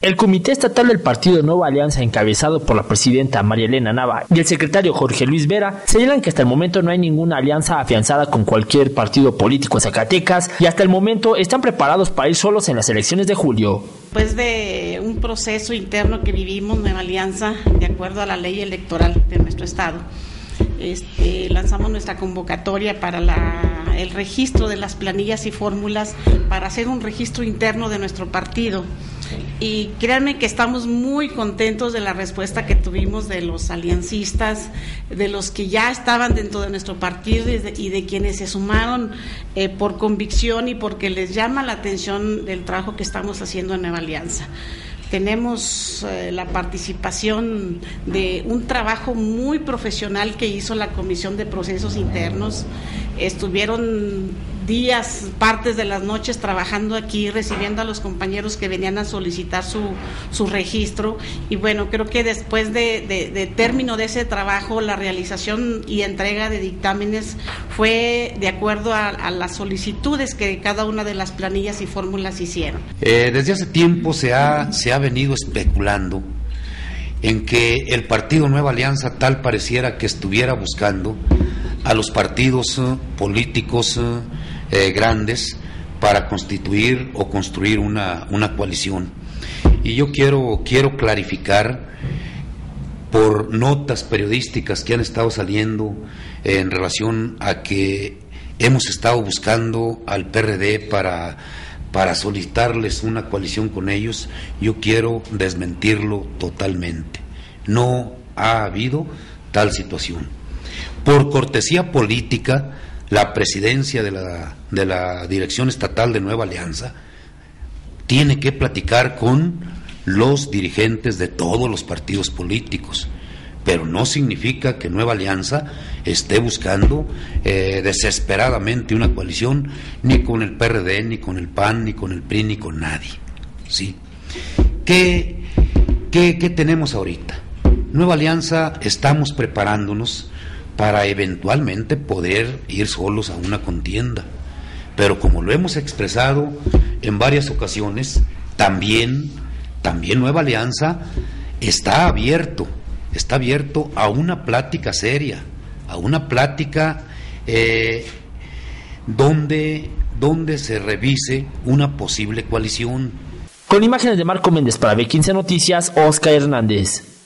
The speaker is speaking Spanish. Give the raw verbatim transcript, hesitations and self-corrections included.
El Comité Estatal del Partido Nueva Alianza, encabezado por la presidenta María Elena Nava y el secretario Jorge Luis Vera, señalan que hasta el momento no hay ninguna alianza afianzada con cualquier partido político en Zacatecas y hasta el momento están preparados para ir solos en las elecciones de julio. Después de un proceso interno que vivimos, Nueva Alianza, de acuerdo a la ley electoral de nuestro estado, Este, lanzamos nuestra convocatoria para la, el registro de las planillas y fórmulas para hacer un registro interno de nuestro partido, y créanme que estamos muy contentos de la respuesta que tuvimos de los aliancistas, de los que ya estaban dentro de nuestro partido y de, y de quienes se sumaron eh, por convicción y porque les llama la atención del trabajo que estamos haciendo en Nueva Alianza. Tenemos eh, la participación de un trabajo muy profesional que hizo la Comisión de Procesos Internos. Estuvieron días, partes de las noches trabajando aquí, recibiendo a los compañeros que venían a solicitar su, su registro, y bueno, creo que después de, de, de término de ese trabajo, la realización y entrega de dictámenes fue de acuerdo a, a las solicitudes que cada una de las planillas y fórmulas hicieron. Eh, desde hace tiempo se ha, se ha venido especulando en que el Partido Nueva Alianza tal pareciera que estuviera buscando a los partidos uh, políticos uh, eh, grandes para constituir o construir una, una coalición. Y yo quiero, quiero clarificar, por notas periodísticas que han estado saliendo eh, en relación a que hemos estado buscando al P R D para, para solicitarles una coalición con ellos, yo quiero desmentirlo totalmente. No ha habido tal situación. Por cortesía política, la presidencia de la, de la Dirección Estatal de Nueva Alianza tiene que platicar con los dirigentes de todos los partidos políticos, pero no significa que Nueva Alianza esté buscando eh, desesperadamente una coalición, ni con el P R D, ni con el P A N, ni con el P R I, ni con nadie. ¿Sí? ¿Qué, qué, qué tenemos ahorita? Nueva Alianza estamos preparándonos para eventualmente poder ir solos a una contienda, pero como lo hemos expresado en varias ocasiones, también, también Nueva Alianza está abierto, está abierto a una plática seria, a una plática eh, donde, donde se revise una posible coalición. Con imágenes de Marco Méndez para B quince Noticias, Oscar Hernández.